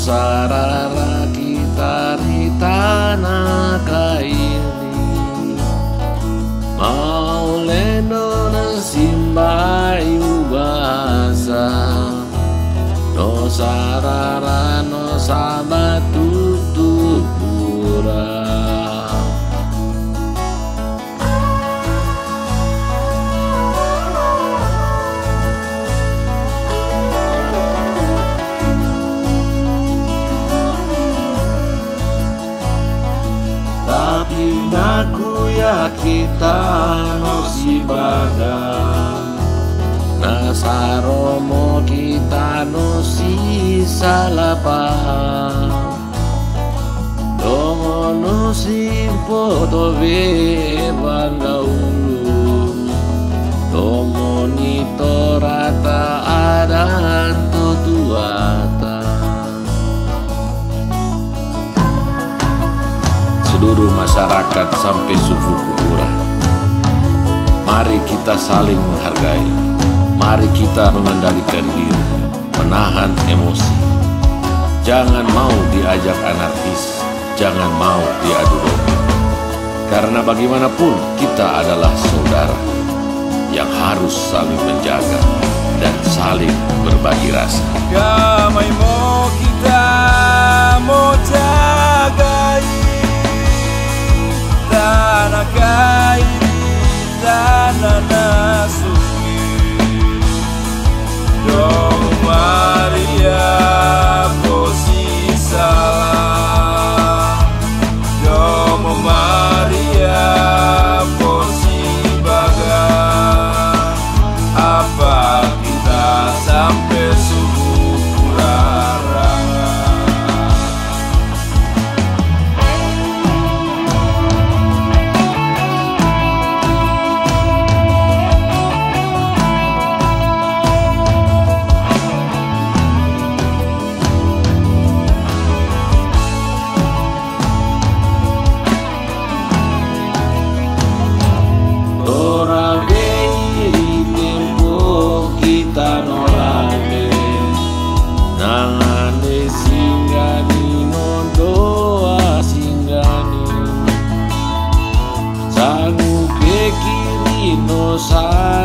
sarara kita di tanah kaini mau lendo na simbai ubasa no sarara no sabatu tupura. Naku ya kita no si badan nasaromo kita no si salapah dongo no si poto be bandaulu do monitorata adanto tuata. Seluruh masyarakat sampai suku Kukura, mari kita saling menghargai, mari kita mengendalikan diri, menahan emosi. Jangan mau diajak anarkis, jangan mau diadu domba. Karena bagaimanapun kita adalah saudara yang harus saling menjaga dan saling berbagi rasa. Damai mau kita mau jagai tanah kairi, tanah nasumi, dong Maria posisi salah, dong Maria posisi bagan, apa kita sampai subuh kurara. Sangu ke kiri no